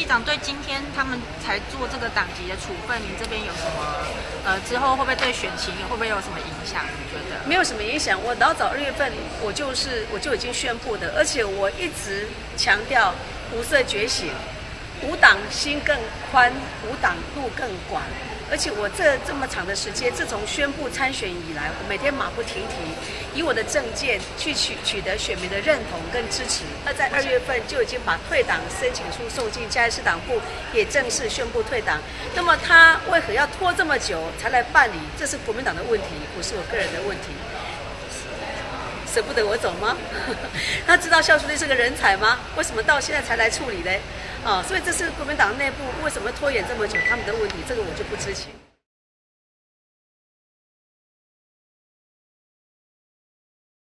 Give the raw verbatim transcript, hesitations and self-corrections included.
长对今天他们才做这个党籍的处分，您这边有什么呃之后会不会对选情会不会有什么影响？你觉得？ 没有什么影响。我老早二月份我就是我就已经宣布的，而且我一直强调无色觉醒，无党心更宽，无党路更广。而且我这这么长的时间，自从宣布参选以来，我每天马不停蹄，以我的政见去取取得选民的认同跟支持。那在二月份就已经把退党申请书送进嘉义市党部，也正式宣布退党。那么他为何要拖这么久才来办理？这是国民党的问题，不是我个人的问题。舍不得我走吗？他知道肖淑丽是个人才吗？为什么到现在才来处理呢？啊，所以这是国民党内部为什么拖延这么久他们的问题，这个我就不知情。